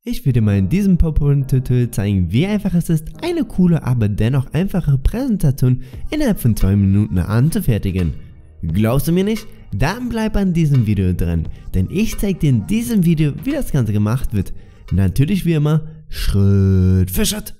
Ich will dir mal in diesem PowerPoint-Tutorial zeigen, wie einfach es ist, eine coole, aber dennoch einfache Präsentation innerhalb von 2 Minuten anzufertigen. Glaubst du mir nicht? Dann bleib an diesem Video dran, denn ich zeige dir in diesem Video, wie das Ganze gemacht wird. Natürlich wie immer, Schritt für Schritt.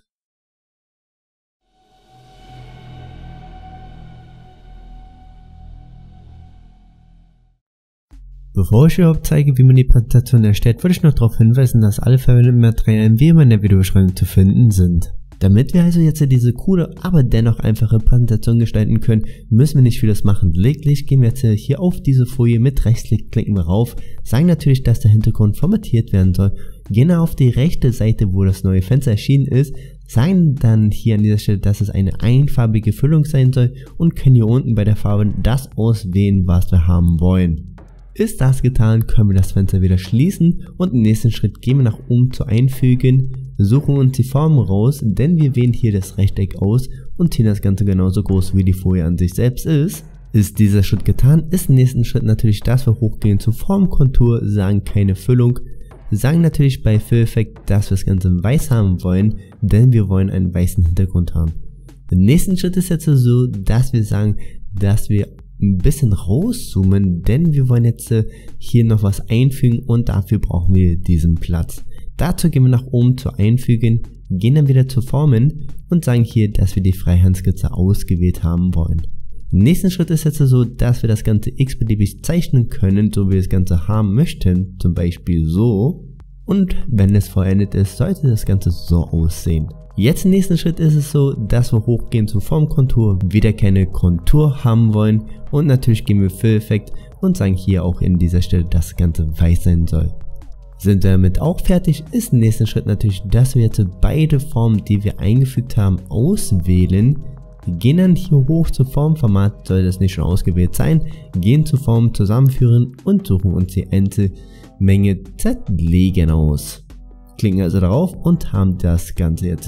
Bevor ich überhaupt zeige, wie man die Präsentation erstellt, würde ich noch darauf hinweisen, dass alle verwendeten Materialien wie immer in der Videobeschreibung zu finden sind. Damit wir also jetzt diese coole, aber dennoch einfache Präsentation gestalten können, müssen wir nicht vieles machen. Lediglich gehen wir jetzt hier auf diese Folie, mit Rechtsklick klicken wir rauf, sagen natürlich, dass der Hintergrund formatiert werden soll, gehen auf die rechte Seite, wo das neue Fenster erschienen ist, sagen dann hier an dieser Stelle, dass es eine einfarbige Füllung sein soll und können hier unten bei der Farbe das auswählen, was wir haben wollen. Ist das getan, können wir das Fenster wieder schließen und im nächsten Schritt gehen wir nach oben zu Einfügen, suchen uns die Form raus, denn wir wählen hier das Rechteck aus und ziehen das Ganze genauso groß wie die Folie an sich selbst ist. Ist dieser Schritt getan, ist im nächsten Schritt natürlich, dass wir hochgehen zur Formkontur, sagen keine Füllung, sagen natürlich bei Fill-Effekt, dass wir das Ganze weiß haben wollen, denn wir wollen einen weißen Hintergrund haben. Im nächsten Schritt ist jetzt so, dass wir sagen, dass wir ein bisschen rauszoomen, denn wir wollen jetzt hier noch was einfügen und dafür brauchen wir diesen Platz. Dazu gehen wir nach oben zu Einfügen, gehen dann wieder zu Formen und sagen hier, dass wir die Freihandskizze ausgewählt haben wollen. Im nächsten Schritt ist jetzt so, dass wir das Ganze x-beliebig zeichnen können, so wie wir das Ganze haben möchten, zum Beispiel so. Und wenn es vollendet ist, sollte das Ganze so aussehen. Jetzt im nächsten Schritt ist es so, dass wir hochgehen zur Formkontur, wieder keine Kontur haben wollen und natürlich gehen wir Fill-Effekt und sagen hier auch in dieser Stelle, dass das Ganze weiß sein soll. Sind wir damit auch fertig, ist im nächsten Schritt natürlich, dass wir jetzt beide Formen, die wir eingefügt haben, auswählen. Wir gehen dann hier hoch zu Formformat, soll das nicht schon ausgewählt sein, gehen zu Formen zusammenführen und suchen uns die Endmenge zerlegen aus. Klicken also darauf und haben das Ganze jetzt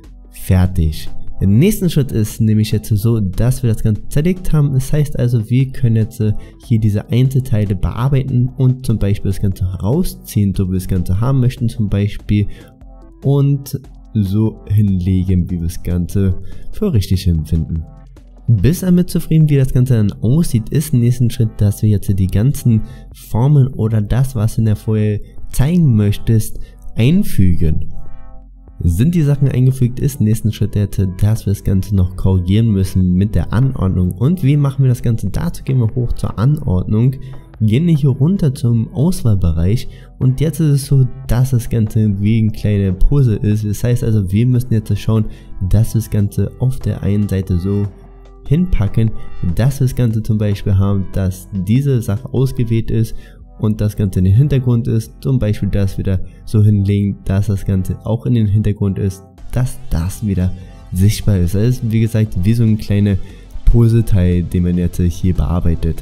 fertig. Der nächste Schritt ist nämlich jetzt so, dass wir das Ganze zerlegt haben. Das heißt also, wir können jetzt hier diese Einzelteile bearbeiten und zum Beispiel das Ganze rausziehen, so wie wir das Ganze haben möchten zum Beispiel, und so hinlegen, wie wir das Ganze für richtig empfinden. Bis damit zufrieden, wie das Ganze dann aussieht, ist im nächsten Schritt, dass wir jetzt die ganzen Formen oder das, was du in der Folie zeigen möchtest, einfügen. Sind die Sachen eingefügt, ist im nächsten Schritt jetzt, dass wir das Ganze noch korrigieren müssen mit der Anordnung. Und wie machen wir das Ganze? Dazu gehen wir hoch zur Anordnung, gehen hier runter zum Auswahlbereich und jetzt ist es so, dass das Ganze wie ein kleiner Puzzle ist. Das heißt also, wir müssen jetzt schauen, dass wir das Ganze auf der einen Seite so hinpacken, dass wir das Ganze zum Beispiel haben, dass diese Sache ausgewählt ist und das Ganze in den Hintergrund ist, zum Beispiel das wieder so hinlegen, dass das Ganze auch in den Hintergrund ist, dass das wieder sichtbar ist. Das ist wie gesagt wie so ein kleiner Puzzleteil, den man jetzt hier bearbeitet.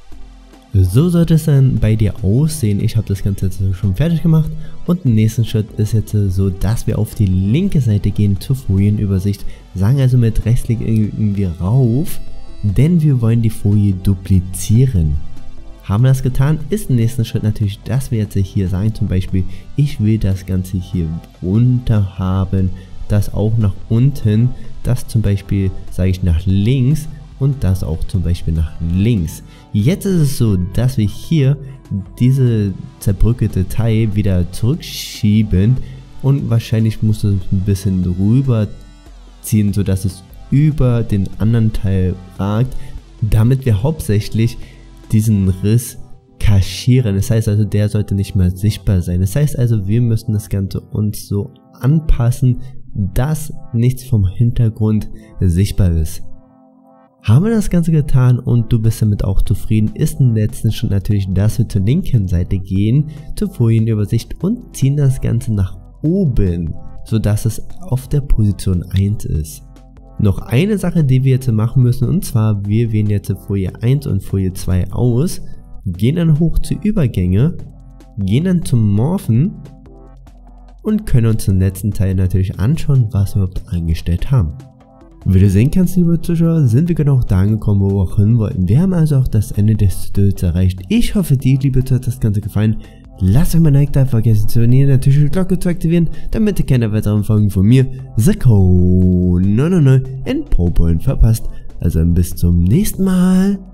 So sollte es dann bei dir aussehen. Ich habe das Ganze jetzt schon fertig gemacht und im nächsten Schritt ist jetzt so, dass wir auf die linke Seite gehen zur Folienübersicht, sagen also mit Rechtsklick irgendwie rauf, denn wir wollen die Folie duplizieren. Haben wir das getan, ist im nächsten Schritt natürlich, dass wir jetzt hier sagen, zum Beispiel, ich will das Ganze hier runter haben, das auch nach unten, das zum Beispiel sage ich nach links und das auch zum Beispiel nach links. Jetzt ist es so, dass wir hier diese zerbröckelte Teil wieder zurückschieben und wahrscheinlich muss es ein bisschen rüber ziehen, sodass es über den anderen Teil ragt, damit wir hauptsächlich diesen Riss kaschieren. Das heißt also, der sollte nicht mehr sichtbar sein. Das heißt also, wir müssen das Ganze uns so anpassen, dass nichts vom Hintergrund sichtbar ist. Haben wir das Ganze getan und du bist damit auch zufrieden, ist im letzten Schritt natürlich, dass wir zur linken Seite gehen, zur Folienübersicht und ziehen das Ganze nach oben, sodass es auf der Position 1 ist. Noch eine Sache, die wir jetzt machen müssen, und zwar, wir wählen jetzt Folie 1 und Folie 2 aus, gehen dann hoch zu Übergänge, gehen dann zum Morphen und können uns den letzten Teil natürlich anschauen, was wir überhaupt eingestellt haben. Wie du sehen kannst, liebe Zuschauer, sind wir genau da angekommen, wo wir auch hin wollten. Wir haben also auch das Ende des Tutorials erreicht. Ich hoffe, dir, liebe Zuschauer, hat das Ganze gefallen. lasst euch mal ein Like da, vergesst zu abonnieren, natürlich die Glocke zu aktivieren, damit ihr keine weiteren Folgen von mir, Zacko 999 in PowerPoint verpasst. Also bis zum nächsten Mal.